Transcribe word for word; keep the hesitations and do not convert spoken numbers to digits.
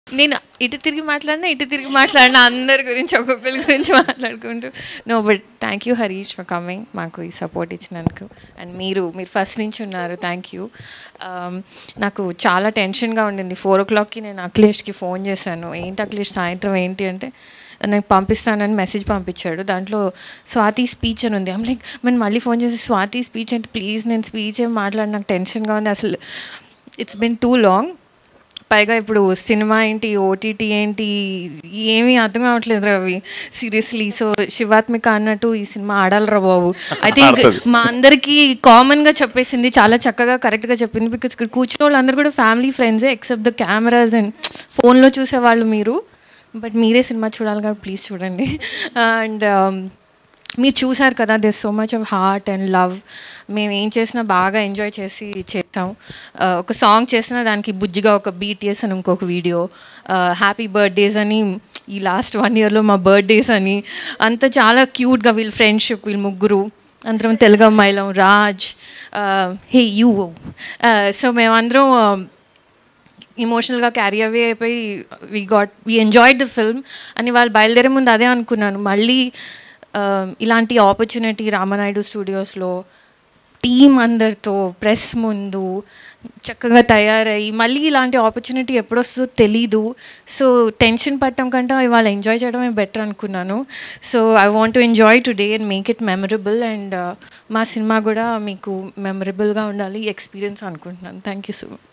నేను ఇటు తిరిగి మాట్లాడినా ఇటు తిరిగి మాట్లాడినా అందరి గురించి ఒక్కొక్కరి గురించి మాట్లాడుకుంటూ no but thank you Harish for coming మాకు ఈ సపోర్ట్ ఇచ్చినందుకు అండ్ మీరు మీరు ఫస్ట్ నుంచి ఉన్నారు థ్యాంక్ యూ. నాకు చాలా టెన్షన్గా ఉండింది. ఫోర్ ఓ క్లాక్కి నేను అఖిలేష్కి ఫోన్ చేశాను. ఏంటి అఖిలేష్ సాయంత్రం ఏంటి అంటే నాకు పంపిస్తానని మెసేజ్ పంపించాడు. దాంట్లో స్వాతి స్పీచ్ అని ఉంది. ఐమ్ లైక్ మనం మళ్ళీ ఫోన్ చేసి స్వాతి స్పీచ్ అంటే ప్లీజ్ నేను స్పీచ్ ఏం మాట్లాడి నాకు టెన్షన్గా ఉంది అసలు. It's been too long. పైగా ఇప్పుడు సినిమా ఏంటి ఓటీటీ ఏంటి ఏమీ అర్థం కావట్లేదు రవి సీరియస్లీ. సో శివాత్మిక అన్నట్టు ఈ సినిమా ఆడాలరా బాబు. ఐ థింక్ మా అందరికీ కామన్గా చెప్పేసింది, చాలా చక్కగా కరెక్ట్గా చెప్పింది. బికాస్ ఇక్కడ కూర్చున్న వాళ్ళందరూ కూడా ఫ్యామిలీ ఫ్రెండ్సే ఎక్సెప్ట్ ద కెమెరాస్ అండ్ ఫోన్లో చూసేవాళ్ళు మీరు. బట్ మీరే సినిమా చూడాలి కాబట్టి ప్లీజ్ చూడండి. అండ్ మీరు చూసారు కదా this so much of heart and love. మేము ఏం చేసినా బాగా ఎంజాయ్ చేసి చేస్తాం. ఒక సాంగ్ చేసినా దానికి బుజ్జిగా ఒక బీటీఎస్ అని ఇంకొక వీడియో, హ్యాపీ బర్త్డేస్ అని ఈ లాస్ట్ వన్ ఇయర్లో మా బర్త్డేస్ అని అంత చాలా క్యూట్గా వీళ్ళ ఫ్రెండ్షిప్, వీళ్ళు ముగ్గురు అందరం తెలుగు అమ్మాయిలం, రాజ్ హే యూ. సో మేమందరం ఎమోషనల్గా క్యారీ అవే అయిపోయి we got we enjoyed the film అని వాళ్ళు బయలుదేరే ముందు అదే అనుకున్నాను. మళ్ళీ ఇలాంటి ఆపర్చునిటీ రామనాయుడు స్టూడియోస్లో టీం అందరితో ప్రెస్ ముందు చక్కగా తయారయ్యి మళ్ళీ ఇలాంటి ఆపర్చునిటీ ఎప్పుడొస్తుందో తెలీదు. సో టెన్షన్ పట్టడం కంటే ఇవాళ ఎంజాయ్ చేయడమే బెటర్ అనుకున్నాను. So I want to enjoy today and make it memorable. And మా సినిమా కూడా మీకు మెమరబుల్గా ఉండాలి ఎక్స్పీరియన్స్ అనుకుంటున్నాను. Thank you so much.